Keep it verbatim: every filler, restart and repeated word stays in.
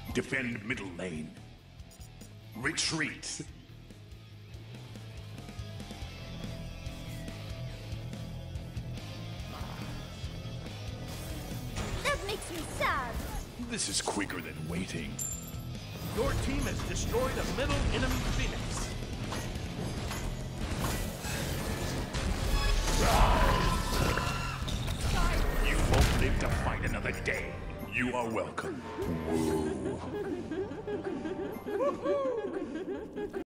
Defend middle lane. Retreat. That makes me sad. This is quicker than waiting. Your team has destroyed a middle enemy Phoenix. You won't live to fight another day. You are welcome. Woo.